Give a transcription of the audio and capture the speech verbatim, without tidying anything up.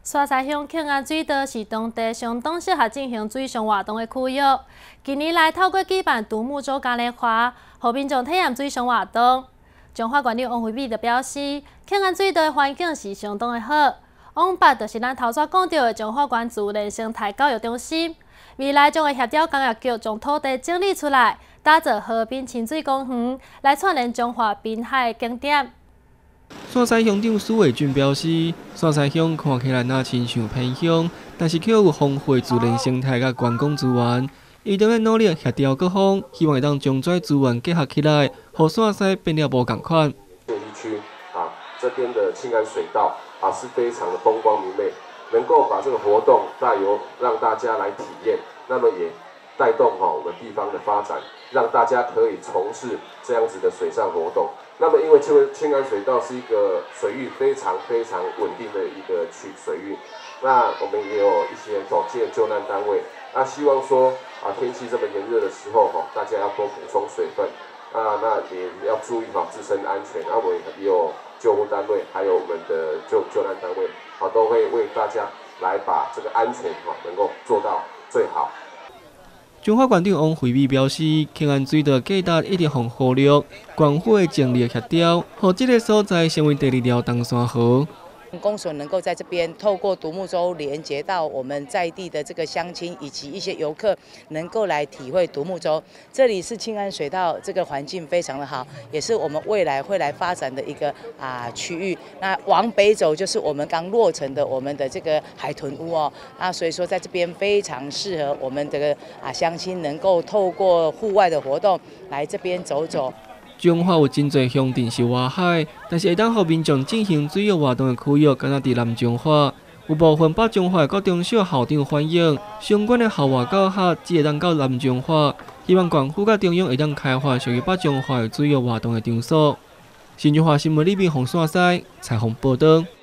沙西乡庆安水道是当地相当适合进行水上活动的区域。近年来，透过举办独木舟嘉年华，让民众体验水上活动。中华管理王惠美就表示，庆安水道的环境是相当的好。往北就是咱头先讲到的中华关自然生态教育中心，未来将会协调工业局将土地整理出来，打造河滨亲水公园，来串联中华滨海的景点。 沙西乡长苏伟俊表示，沙西乡看起来若亲像偏乡，但是却有丰富自然生态甲观光资源。伊正在努力协调各方，希望会当将这资源结合起来，让沙西变了无共款。 信义区啊，这边的庆安水道啊是非常的风光明媚，能够把这个活动带由让大家来体验，那么也带动哈、啊、我们地方的发展，让大家可以从事这样子的水上活动。 那么，因为庆庆安水道是一个水域非常非常稳定的一个区水域，那我们也有一些走进救难单位，那希望说啊，天气这么炎热的时候哈，大家要多补充水分，啊，那也要注意好自身的安全。啊，我们也有救护单位，还有我们的救救难单位，啊，都会为大家来把这个安全哈能够做到最好。 中华县长王惠美表示，庆安水道价值一直互忽略，县府的尽力协调，让这个所在成为第二条东山河。 公所能够在这边透过独木舟连接到我们在地的这个乡亲以及一些游客，能够来体会独木舟。这里是庆安水道，这个环境非常的好，也是我们未来会来发展的一个啊区域。那往北走就是我们刚落成的我们的这个海豚屋哦，那所以说在这边非常适合我们这个啊乡亲能够透过户外的活动来这边走走。 中华有真侪乡镇是外海，但是会当互民众进行水域活动的区域，敢若伫南中华。有部分北中华各中小校长反映，相关的校外教学只会当到南中华，希望县府甲中央会当开发属于北中华的水域活动的场所。新中华新闻里边洪山西采访报道。